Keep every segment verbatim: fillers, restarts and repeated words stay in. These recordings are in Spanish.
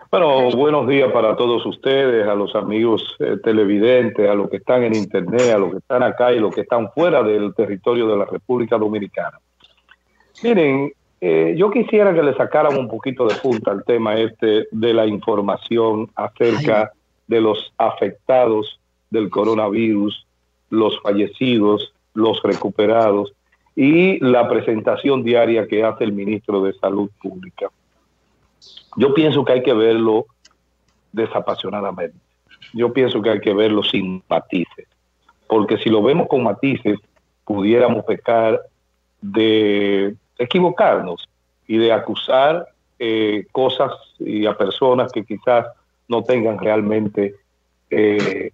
Bueno, buenos días para todos ustedes, a los amigos eh, televidentes, a los que están en internet, a los que están acá y los que están fuera del territorio de la República Dominicana. Miren, eh, yo quisiera que le sacaran un poquito de punta al tema este de la información acerca de los afectados del coronavirus, los fallecidos, los recuperados y la presentación diaria que hace el ministro de Salud Pública. Yo pienso que hay que verlo desapasionadamente. Yo pienso que hay que verlo sin matices, porque si lo vemos con matices, pudiéramos pecar de equivocarnos y de acusar eh, cosas y a personas que quizás no tengan realmente eh,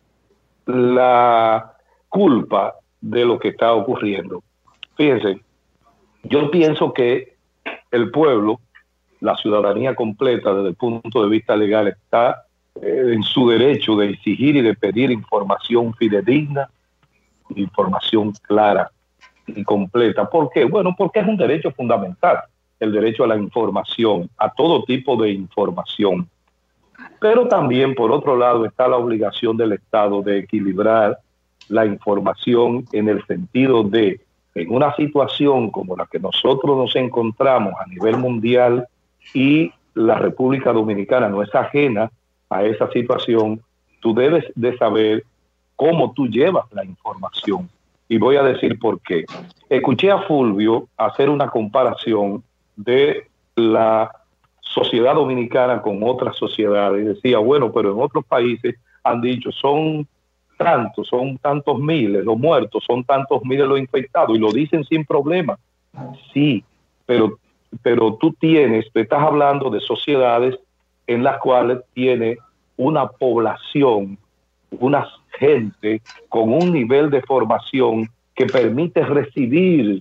la culpa de lo que está ocurriendo. Fíjense, yo pienso que el pueblo, la ciudadanía completa desde el punto de vista legal está eh, en su derecho de exigir y de pedir información fidedigna, información clara y completa. ¿Por qué? Bueno, porque es un derecho fundamental, el derecho a la información, a todo tipo de información. Pero también, por otro lado, está la obligación del Estado de equilibrar la información en el sentido de, en una situación como la que nosotros nos encontramos a nivel mundial, y la República Dominicana no es ajena a esa situación, tú debes de saber cómo tú llevas la información. Y voy a decir por qué. Escuché a Fulvio hacer una comparación de la sociedad dominicana con otras sociedades. Y decía, bueno, pero en otros países han dicho, son tantos, son tantos miles los muertos, son tantos miles los infectados, y lo dicen sin problema. Sí, pero pero tú tienes, te estás hablando de sociedades en las cuales tiene una población, una gente con un nivel de formación que permite recibir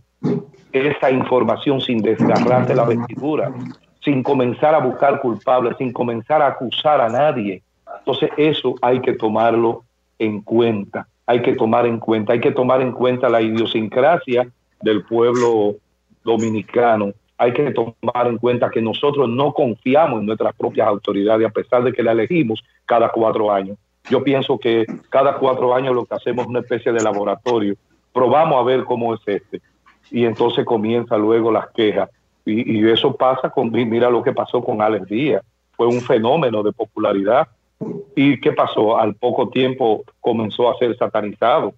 esa información sin desgarrarse la vestidura, sin comenzar a buscar culpables, sin comenzar a acusar a nadie. Entonces eso hay que tomarlo en cuenta, hay que tomar en cuenta, hay que tomar en cuenta la idiosincrasia del pueblo dominicano. Hay que tomar en cuenta que nosotros no confiamos en nuestras propias autoridades, a pesar de que la elegimos cada cuatro años. Yo pienso que cada cuatro años lo que hacemos es una especie de laboratorio. Probamos a ver cómo es este. Y entonces comienza luego las quejas. Y, y eso pasa con, mira lo que pasó con Alex Díaz. Fue un fenómeno de popularidad. ¿Y qué pasó? Al poco tiempo comenzó a ser satanizado.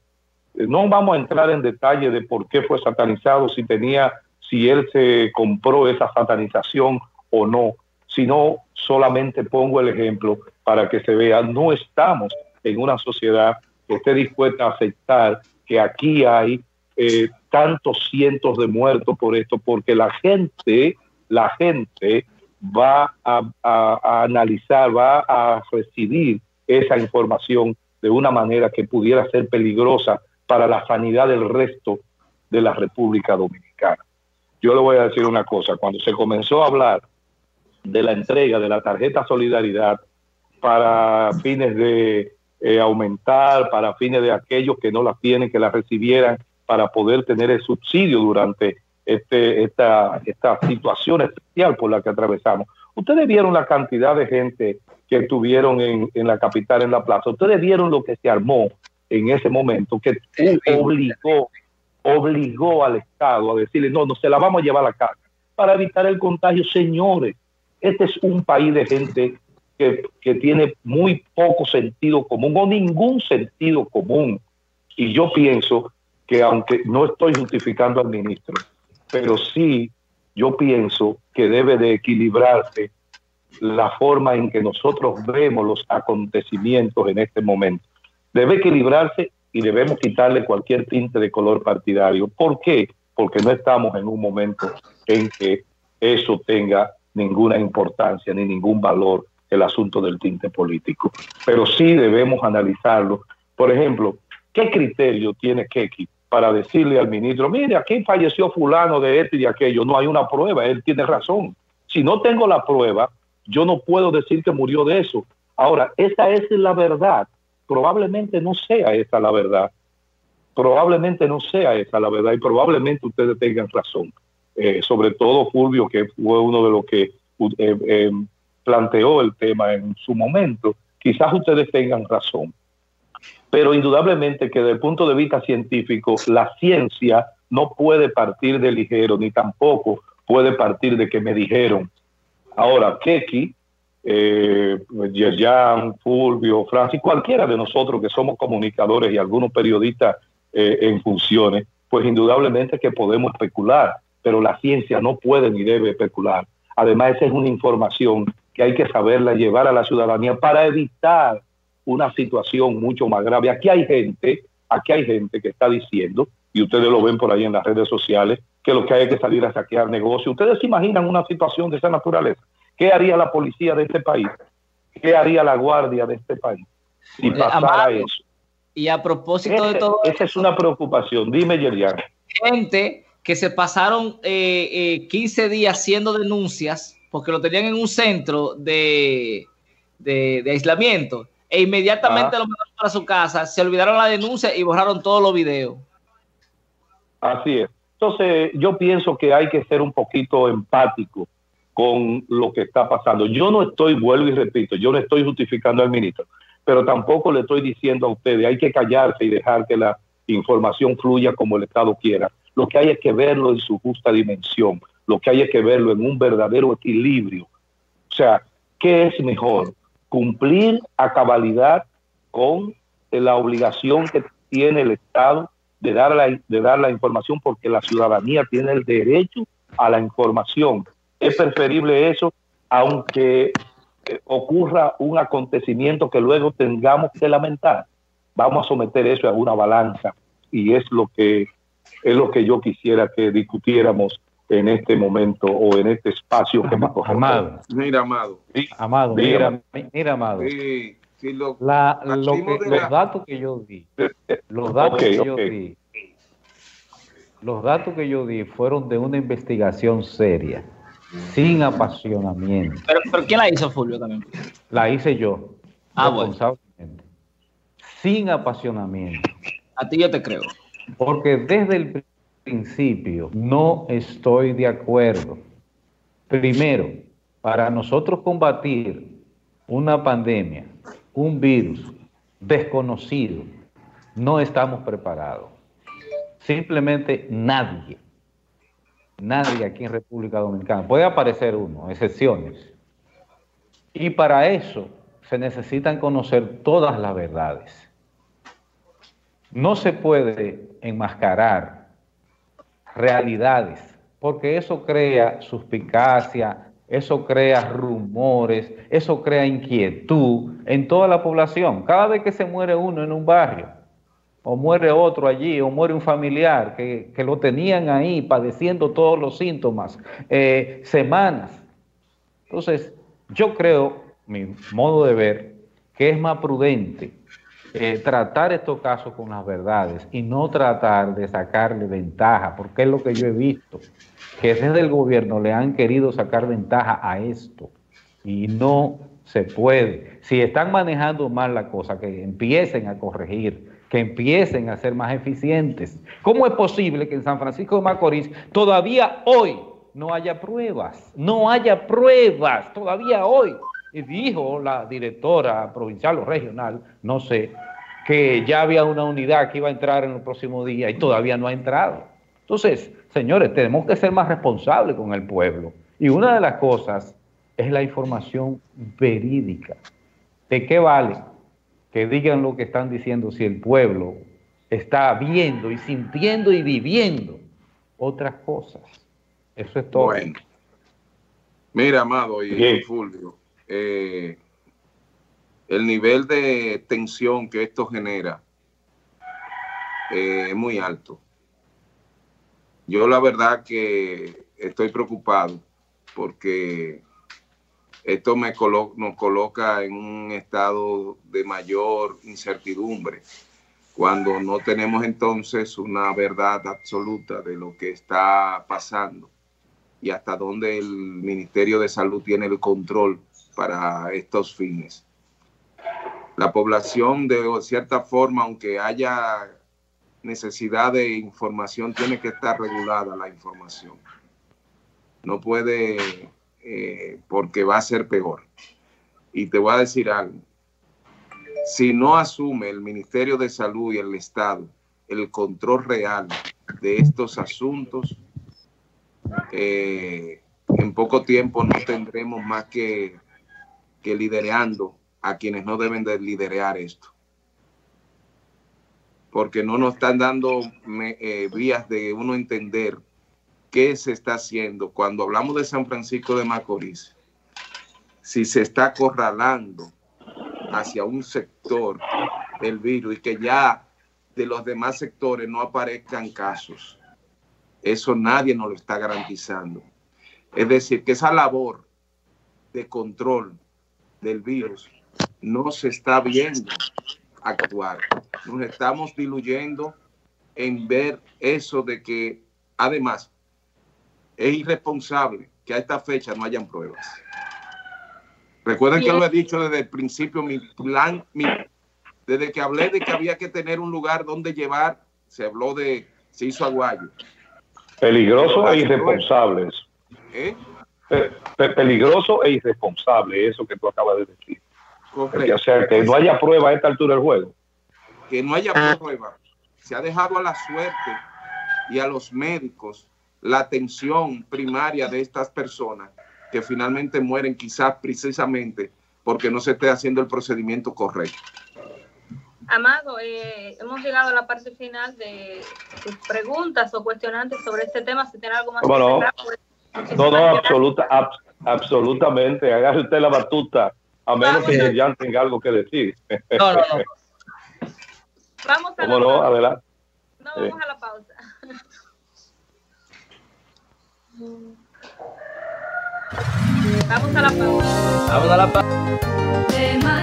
No vamos a entrar en detalle de por qué fue satanizado, si tenía... si él se compró esa satanización o no, sino solamente pongo el ejemplo para que se vea, no estamos en una sociedad que esté dispuesta a aceptar que aquí hay eh, tantos cientos de muertos por esto, porque la gente, la gente va a, a, a analizar, va a recibir esa información de una manera que pudiera ser peligrosa para la sanidad del resto de la República Dominicana. Yo le voy a decir una cosa, cuando se comenzó a hablar de la entrega de la tarjeta Solidaridad para fines de eh, aumentar, para fines de aquellos que no la tienen, que la recibieran para poder tener el subsidio durante este, esta, esta situación especial por la que atravesamos. Ustedes vieron la cantidad de gente que estuvieron en, en la capital, en la plaza. Ustedes vieron lo que se armó en ese momento, que obligó... obligó al Estado a decirle, no, no se la vamos a llevar a la casa para evitar el contagio. Señores, este es un país de gente que, que tiene muy poco sentido común o ningún sentido común. Y yo pienso que, aunque no estoy justificando al ministro, pero sí yo pienso que debe de equilibrarse la forma en que nosotros vemos los acontecimientos en este momento. Debe equilibrarse y debemos quitarle cualquier tinte de color partidario. ¿Por qué? Porque no estamos en un momento en que eso tenga ninguna importancia ni ningún valor, el asunto del tinte político. Pero sí debemos analizarlo. Por ejemplo, ¿qué criterio tiene Keki para decirle al ministro, mire, aquí falleció fulano de esto y de aquello? No hay una prueba, él tiene razón. Si no tengo la prueba, yo no puedo decir que murió de eso. Ahora, esa es la verdad. Probablemente no sea esa la verdad. Probablemente no sea esa la verdad y probablemente ustedes tengan razón. Eh, sobre todo Fulvio, que fue uno de los que eh, eh, planteó el tema en su momento. Quizás ustedes tengan razón, pero indudablemente que desde el punto de vista científico, la ciencia no puede partir de ligero, ni tampoco puede partir de que me dijeron. Ahora, Keki, eh, Yerjan, Fulvio, Francis, cualquiera de nosotros que somos comunicadores y algunos periodistas eh, en funciones, pues indudablemente que podemos especular, pero la ciencia no puede ni debe especular. Además, esa es una información que hay que saberla llevar a la ciudadanía para evitar una situación mucho más grave. Aquí hay gente, aquí hay gente que está diciendo, y ustedes lo ven por ahí en las redes sociales, que lo que hay es que salir a saquear negocios. ¿Ustedes se imaginan una situación de esa naturaleza? ¿Qué haría la policía de este país? ¿Qué haría la guardia de este país si pasara eh, eso? Y a propósito Ese, de todo esa es una preocupación. Dime, Yerian. Gente que se pasaron eh, eh, quince días haciendo denuncias porque lo tenían en un centro de, de, de aislamiento e inmediatamente ah. lo mandaron para su casa, se olvidaron la denuncia y borraron todos los videos. Así es. Entonces, yo pienso que hay que ser un poquito empático con lo que está pasando. Yo no estoy, vuelvo y repito, yo no estoy justificando al ministro, pero tampoco le estoy diciendo a ustedes, hay que callarse y dejar que la información fluya como el Estado quiera. Lo que hay es que verlo en su justa dimensión, lo que hay es que verlo en un verdadero equilibrio. O sea, ¿qué es mejor? Cumplir a cabalidad con la obligación que tiene el Estado de dar la, de dar la información, porque la ciudadanía tiene el derecho a la información. Es preferible eso, aunque eh, ocurra un acontecimiento que luego tengamos que lamentar. Vamos a someter eso a una balanza, y es lo que es lo que yo quisiera que discutiéramos en este momento o en este espacio que me corresponde. Amado, mira, Amado, sí, Amado, mira, mira, Amado, sí, sí, lo, la, lo que, los la... datos que yo di, los datos okay, que yo okay. di, los datos que yo di fueron de una investigación seria, sin apasionamiento. Pero, pero ¿quién la hizo, Fulvio, también? La hice yo, ah, responsablemente, bueno. Sin apasionamiento. A ti yo te creo. Porque desde el principio no estoy de acuerdo. Primero, para nosotros combatir una pandemia, un virus desconocido, no estamos preparados. Simplemente nadie, nadie aquí en República Dominicana. Puede aparecer uno, excepciones. Y para eso se necesitan conocer todas las verdades. No se puede enmascarar realidades, porque eso crea suspicacia, eso crea rumores, eso crea inquietud en toda la población. Cada vez que se muere uno en un barrio, o muere otro allí, o muere un familiar que, que lo tenían ahí padeciendo todos los síntomas, eh, semanas. Entonces, yo creo, mi modo de ver, que es más prudente Eh, tratar estos casos con las verdades y no tratar de sacarle ventaja, porque es lo que yo he visto, que desde el gobierno le han querido sacar ventaja a esto y no se puede. Si están manejando mal la cosa, que empiecen a corregir, que empiecen a ser más eficientes. ¿Cómo es posible que en San Francisco de Macorís todavía hoy no haya pruebas? No haya pruebas todavía hoy. Y dijo la directora provincial o regional, no sé, que ya había una unidad que iba a entrar en el próximo día y todavía no ha entrado. Entonces, señores, tenemos que ser más responsables con el pueblo. Y una de las cosas es la información verídica. ¿De qué vale que digan lo que están diciendo si el pueblo está viendo y sintiendo y viviendo otras cosas? Eso es todo. Bueno. Mira, Amado y Bien. Fulvio, Eh, el nivel de tensión que esto genera eh, es muy alto. Yo la verdad que estoy preocupado porque esto me colo- nos coloca en un estado de mayor incertidumbre cuando no tenemos entonces una verdad absoluta de lo que está pasando y hasta dónde el Ministerio de Salud tiene el control para estos fines. La población, de cierta forma, aunque haya necesidad de información, tiene que estar regulada la información. No puede eh, porque va a ser peor. Y te voy a decir algo. Si no asume el Ministerio de Salud y el Estado el control real de estos asuntos, eh, en poco tiempo no tendremos más que, que liderando a quienes no deben de liderar esto. Porque no nos están dando me, eh, vías de uno entender qué se está haciendo. Cuando hablamos de San Francisco de Macorís, si se está acorralando hacia un sector del virus y que ya de los demás sectores no aparezcan casos, eso nadie nos lo está garantizando. Es decir, que esa labor de control del virus no se está viendo actuar. Nos estamos diluyendo en ver eso de que, además, es irresponsable que a esta fecha no hayan pruebas. Recuerden que lo he dicho desde el principio, mi plan, mi, desde que hablé de que había que tener un lugar donde llevar, se habló de, se hizo aguayo. Peligroso e irresponsable eso. ¿Eh? Pe pe peligroso e irresponsable eso que tú acabas de decir. Correcto. O sea, que no haya prueba a esta altura del juego. Que no haya prueba. Se ha dejado a la suerte y a los médicos la atención primaria de estas personas que finalmente mueren quizás precisamente porque no se esté haciendo el procedimiento correcto. Amado, eh, hemos llegado a la parte final de sus preguntas o cuestionantes sobre este tema. Si tiene algo más que no, cerrar, pues, no, no, absoluta, ab, absolutamente. Agarre usted la batuta, a menos Vamos que ya tenga algo que decir. No, no, no. Vamos a la no, pausa. Adelante. No, vamos eh. a la pausa. Vamos a la pausa. Vamos a la pausa.